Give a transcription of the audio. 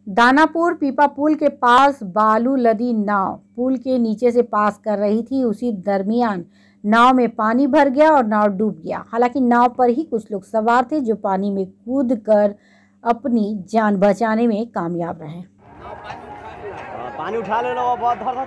दानापुर पीपा पुल के पास बालू लदी नाव पुल के नीचे से पास कर रही थी। उसी दरमियान नाव में पानी भर गया और नाव डूब गया। हालांकि नाव पर ही कुछ लोग सवार थे जो पानी में कूदकर अपनी जान बचाने में कामयाब रहे। पानी उठा ले लो बहुत